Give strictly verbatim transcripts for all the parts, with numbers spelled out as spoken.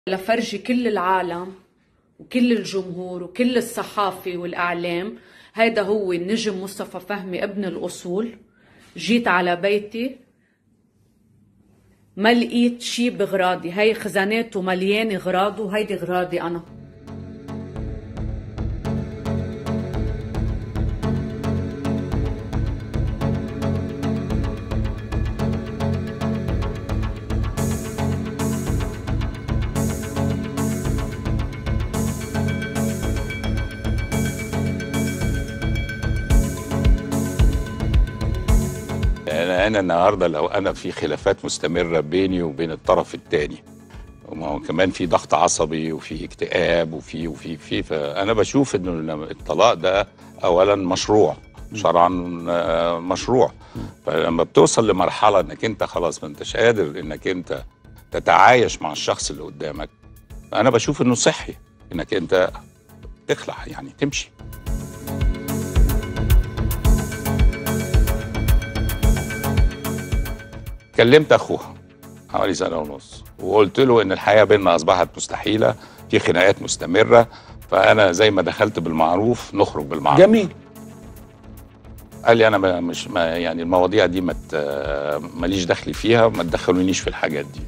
لفرجي كل العالم وكل الجمهور وكل الصحافة والإعلام هيدا هو النجم مصطفى فهمي ابن الأصول. جيت على بيتي ما لقيت شي بغراضي، هاي خزاناته مليانة غراض وهيدي غراضي أنا. أنا أنا النهارده لو أنا في خلافات مستمرة بيني وبين الطرف الثاني، وكمان في ضغط عصبي وفي اكتئاب وفي وفي في فأنا بشوف إنه الطلاق ده أولاً مشروع شرعاً، مشروع. فلما بتوصل لمرحلة إنك أنت خلاص ما أنتش قادر إنك أنت تتعايش مع الشخص اللي قدامك، أنا بشوف إنه صحي إنك أنت تخلع، يعني تمشي. كلمت اخوها حوالي سنه ونص وقلت له ان الحياه بيننا اصبحت مستحيله، في خناقات مستمره، فانا زي ما دخلت بالمعروف نخرج بالمعروف. جميل. قال لي انا ما مش ما يعني المواضيع دي ما ماليش دخل فيها، ما تدخلونيش في الحاجات دي.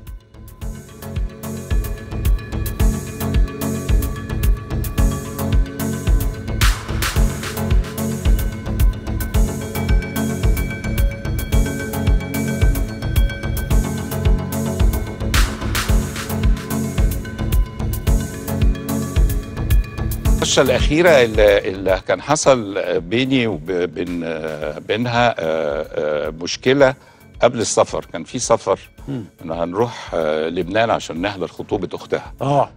القصة الأخيرة اللي, اللي كان حصل بيني وبين بينها مشكلة قبل السفر. كان في سفر إن هنروح لبنان عشان نحضر خطوبة أختها. اه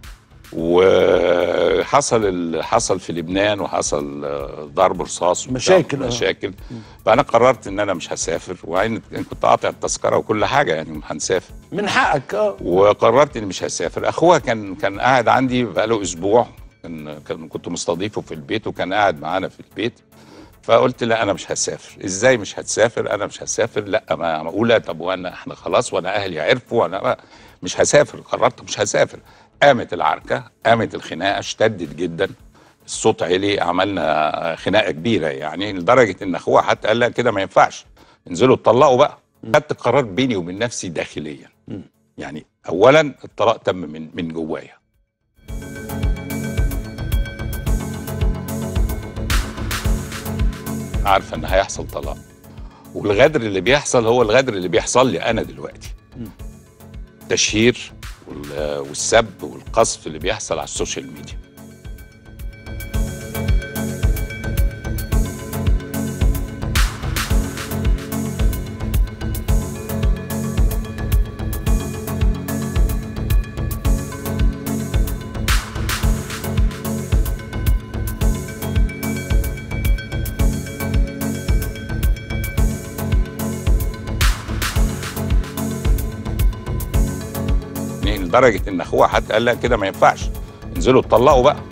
وحصل ال... حصل في لبنان وحصل ضرب رصاص مشاكل مشاكل آه. فأنا قررت إن أنا مش هسافر، وعين كنت قاطع التذكرة وكل حاجة، يعني هنسافر من حقك. اه وقررت إني مش هسافر. أخوها كان كان قاعد عندي بقاله أسبوع، كان كنت مستضيفه في البيت وكان قاعد معانا في البيت. فقلت لا انا مش هسافر. ازاي مش هتسافر؟ انا مش هسافر. لا ما معقوله؟ طب وانا احنا خلاص وانا اهلي عرفوا وانا مش هسافر. قررت مش هسافر. قامت العركه، قامت الخناقه، اشتدت جدا، الصوت عالي، عملنا خناقه كبيره يعني لدرجه ان اخوها حتى قال لا كده ما ينفعش، انزلوا اتطلقوا بقى. خدت قرار بيني وبين نفسي داخليا. يعني اولا الطلاق تم من من جوايا. عارفه ان هيحصل طلاق، والغدر اللي بيحصل هو الغدر اللي بيحصل لي انا دلوقتي. التشهير والسب والقذف اللي بيحصل على السوشيال ميديا. لدرجه ان اخوها حتى قال لا كده ما ينفعش، انزلوا اتطلقوا بقى.